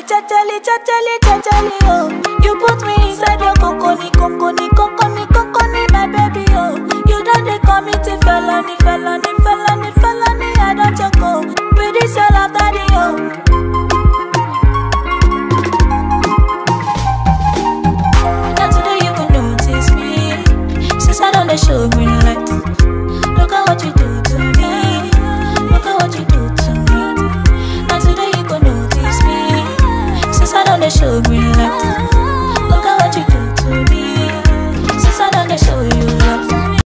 chachali, oh. You put me inside your kokoni, my baby, oh. You done they commit a felony, I don't choco. With this your love, daddy, oh. Now today you can notice me, since I done the show green light. Look at what you do to me, look at what you do to me. Now today you can notice me, since I done the show green light.